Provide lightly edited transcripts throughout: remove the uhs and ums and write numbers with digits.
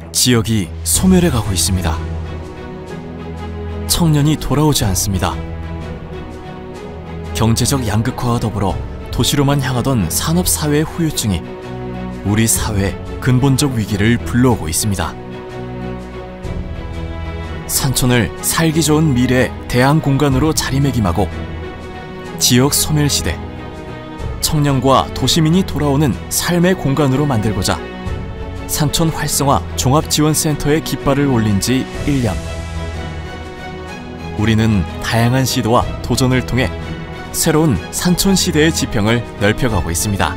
지역이 소멸해 가고 있습니다. 청년이 돌아오지 않습니다. 경제적 양극화와 더불어 도시로만 향하던 산업사회의 후유증이 우리 사회의 근본적 위기를 불러오고 있습니다. 산촌을 살기 좋은 미래의 대안 공간으로 자리매김하고 지역 소멸 시대, 청년과 도시민이 돌아오는 삶의 공간으로 만들고자 산촌 활성화 종합지원센터의 깃발을 올린 지 1년. 우리는 다양한 시도와 도전을 통해 새로운 산촌 시대의 지평을 넓혀가고 있습니다.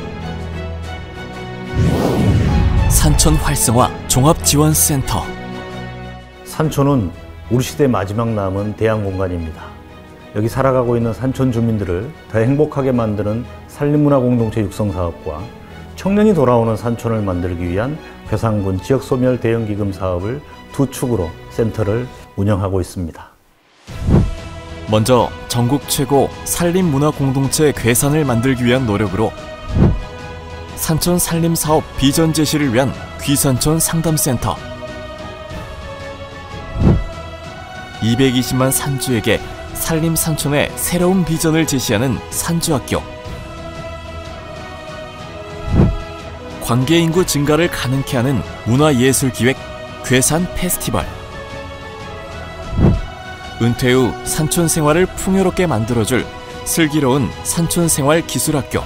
산촌 활성화 종합지원센터. 산촌은 우리 시대 마지막 남은 대안 공간입니다. 여기 살아가고 있는 산촌 주민들을 더 행복하게 만드는 산림문화 공동체 육성 사업과 청년이 돌아오는 산촌을 만들기 위한 괴산군 지역소멸 대응기금 사업을 두 축으로 센터를 운영하고 있습니다. 먼저 전국 최고 산림문화 공동체 괴산을 만들기 위한 노력으로 산촌 산림사업 비전 제시를 위한 귀산촌 상담센터, 220만 산주에게 산림 산촌의 새로운 비전을 제시하는 산주학교, 관계인구 증가를 가능케 하는 문화예술기획 괴산 페스티벌, 은퇴 후 산촌 생활을 풍요롭게 만들어줄 슬기로운 산촌생활 기술학교,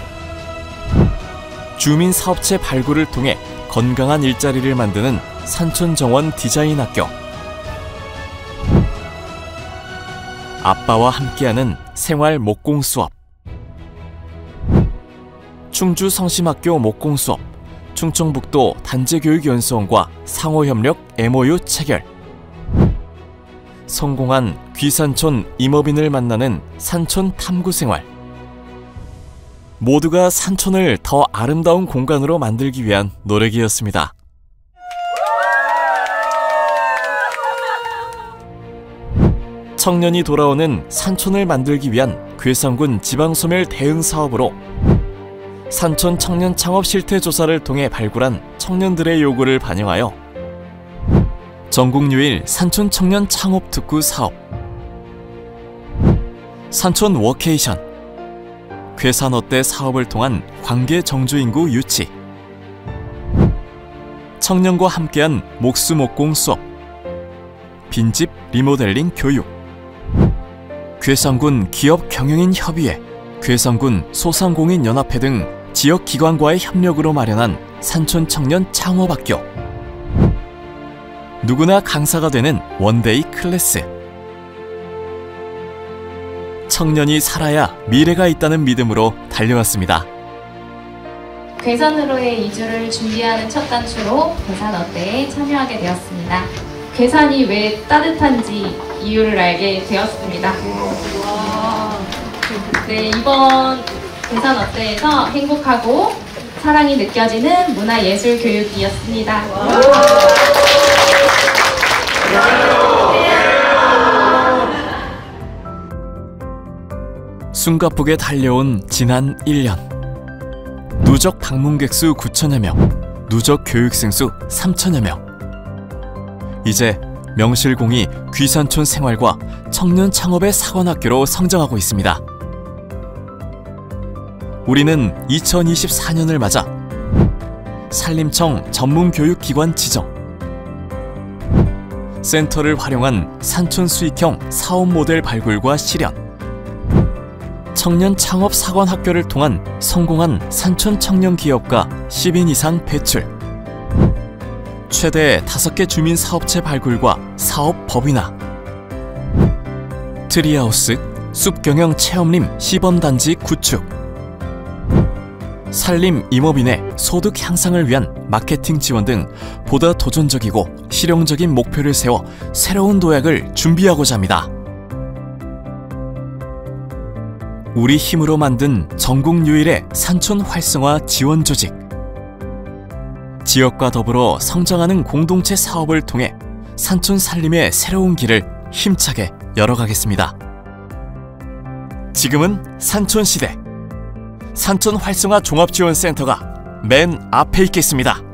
주민사업체 발굴을 통해 건강한 일자리를 만드는 산촌정원 디자인학교, 아빠와 함께하는 생활 목공 수업, 충주 성심학교 목공 수업, 충청북도 단체교육연수원과 상호협력 MOU 체결, 성공한 귀산촌 임업인을 만나는 산촌 탐구생활. 모두가 산촌을 더 아름다운 공간으로 만들기 위한 노력이었습니다. 청년이 돌아오는 산촌을 만들기 위한 괴산군 지방소멸 대응 사업으로 산촌 청년 창업 실태 조사를 통해 발굴한 청년들의 요구를 반영하여 전국 유일 산촌 청년 창업 특구 사업, 산촌 워케이션, 괴산 어때 사업을 통한 관계 정주 인구 유치, 청년과 함께한 목수목공 수업, 빈집 리모델링 교육, 괴산군 기업 경영인 협의회, 괴산군 소상공인 연합회 등 지역 기관과의 협력으로 마련한 산촌 청년 창업학교, 누구나 강사가 되는 원데이 클래스. 청년이 살아야 미래가 있다는 믿음으로 달려왔습니다. 괴산으로의 이주를 준비하는 첫 단추로 괴산 어때에 참여하게 되었습니다. 괴산이 왜 따뜻한지 이유를 알게 되었습니다. 네, 이번 괴산 어때에서 행복하고 사랑이 느껴지는 문화예술 교육이었습니다. 숨가쁘게 달려온 지난 1년. 누적 방문객 수 9천여 명, 누적 교육생 수 3천여 명. 이제 명실공히 귀산촌 생활과 청년 창업의 사관학교로 성장하고 있습니다. 우리는 2024년을 맞아 산림청 전문교육기관 지정, 센터를 활용한 산촌 수익형 사업 모델 발굴과 실현, 청년 창업 사관학교를 통한 성공한 산촌 청년 기업가 10인 이상 배출, 최대 5개 주민 사업체 발굴과 사업 법인화, 트리하우스 숲경영 체험림 시범단지 구축, 산림 임업인의 소득 향상을 위한 마케팅 지원 등 보다 도전적이고 실용적인 목표를 세워 새로운 도약을 준비하고자 합니다. 우리 힘으로 만든 전국 유일의 산촌 활성화 지원 조직. 지역과 더불어 성장하는 공동체 사업을 통해 산촌 살림의 새로운 길을 힘차게 열어가겠습니다. 지금은 산촌 시대. 산촌 활성화 종합지원센터가 맨 앞에 있겠습니다.